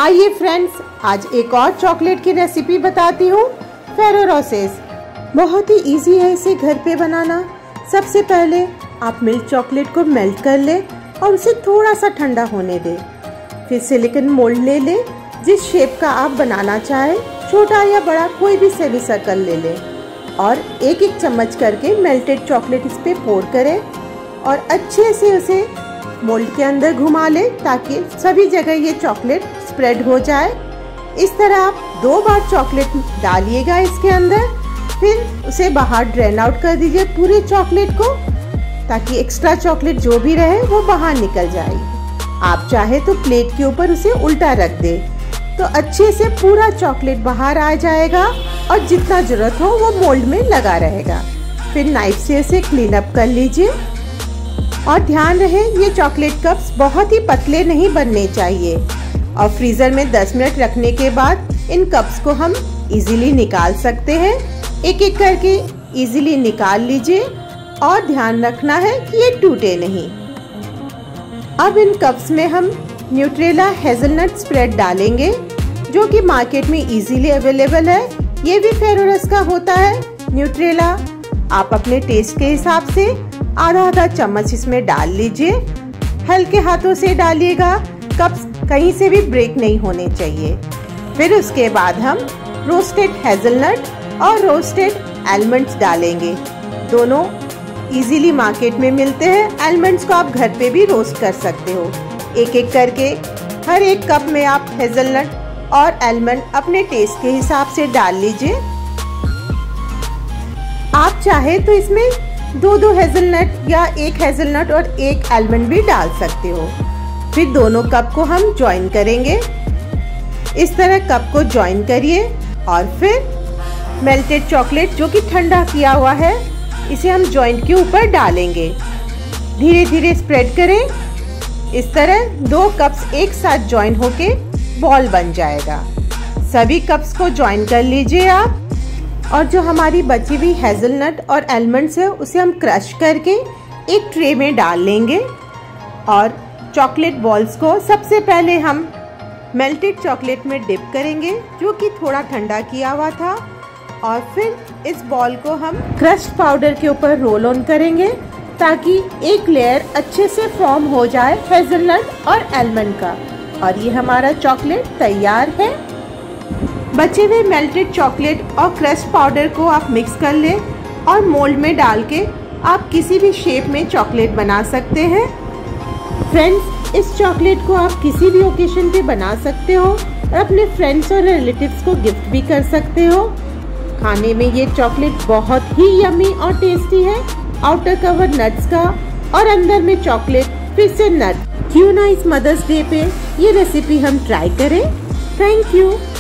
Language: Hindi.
आइए फ्रेंड्स, आज एक और चॉकलेट की रेसिपी बताती हूँ, फेरो रोसेस। बहुत ही इजी है इसे घर पे बनाना। सबसे पहले आप मिल्क चॉकलेट को मेल्ट कर ले और उसे थोड़ा सा ठंडा होने दे। फिर सिलिकॉन मोल्ड ले ले, जिस शेप का आप बनाना चाहे, छोटा या बड़ा कोई भी सेमी सर्कल ले ले और एक एक चम्मच करके मेल्टेड चॉकलेट इस पे पोर करें और अच्छे से उसे मोल्ड के अंदर घुमा ले ताकि सभी जगह ये चॉकलेट स्प्रेड हो जाए। इस तरह आप 2 बार चॉकलेट डालिएगा इसके अंदर, फिर उसे बाहर ड्रेन आउट कर दीजिए पूरे चॉकलेट को, ताकि एक्स्ट्रा चॉकलेट जो भी रहे वो बाहर निकल जाए। आप चाहे तो प्लेट के ऊपर उसे उल्टा रख दे तो अच्छे से पूरा चॉकलेट बाहर आ जाएगा और जितना जरूरत हो वो मोल्ड में लगा रहेगा। फिर नाइफ से इसे क्लीन अप कर लीजिए और ध्यान रहे ये चॉकलेट कप्स बहुत ही पतले नहीं बनने चाहिए। और फ्रीजर में 10 मिनट रखने के बाद इन कप्स को हम इजीली निकाल सकते हैं। एक एक करके इजीली निकाल लीजिए और ध्यान रखना है कि ये टूटे नहीं। अब इन कप्स में हम न्यूट्रेला हेज़लनट स्प्रेड डालेंगे, जो कि मार्केट में इजीली अवेलेबल है। ये भी फेरोरस का होता है न्यूट्रेला। आप अपने टेस्ट के हिसाब से आधा चम्मच इसमें डाल लीजिए। हल्के हाथों से डालिएगा, कप्स कहीं से भी ब्रेक नहीं होने चाहिए। फिर उसके बाद हम रोस्टेड हेज़लनट और रोस्टेड आलमंड्स डालेंगे। दोनों इजीली मार्केट में मिलते हैं। आलमंड्स को आप घर पे भी रोस्ट कर सकते हो। एक एक करके हर एक कप में आप हेज़लनट और आलमंड अपने टेस्ट के हिसाब से डाल लीजिए। आप चाहे तो इसमें 2 हेज़लनट या 1 हेज़लनट और 1 आलमंड भी डाल सकते हो। फिर दोनों कप को हम जॉइन करेंगे। इस तरह कप को जॉइन करिए और फिर मेल्टेड चॉकलेट जो कि ठंडा किया हुआ है, इसे हम जॉइंट के ऊपर डालेंगे। धीरे धीरे स्प्रेड करें। इस तरह 2 कप्स एक साथ जॉइन होके बॉल बन जाएगा। सभी कप्स को जॉइन कर लीजिए आप। और जो हमारी बची हुई हेज़लनट और आलमंड्स है उसे हम क्रश करके एक ट्रे में डाल लेंगे और चॉकलेट बॉल्स को सबसे पहले हम मेल्टेड चॉकलेट में डिप करेंगे, जो कि थोड़ा ठंडा किया हुआ था। और फिर इस बॉल को हम क्रश्ड पाउडर के ऊपर रोल ऑन करेंगे ताकि एक लेयर अच्छे से फॉर्म हो जाए हेज़लनट और आलमंड का। और ये हमारा चॉकलेट तैयार है। बचे हुए मेल्टेड चॉकलेट और क्रश्ड पाउडर को आप मिक्स कर लें और मोल्ड में डाल के आप किसी भी शेप में चॉकलेट बना सकते हैं। फ्रेंड्स, इस चॉकलेट को आप किसी भी ओकेशन पे बना सकते हो और अपने फ्रेंड्स और रिलेटिव्स को गिफ्ट भी कर सकते हो। खाने में ये चॉकलेट बहुत ही यमी और टेस्टी है। आउटर कवर नट्स का और अंदर में चॉकलेट, फिर से नट। क्यों ना इस मदर्स डे पे ये रेसिपी हम ट्राई करें। Thank you.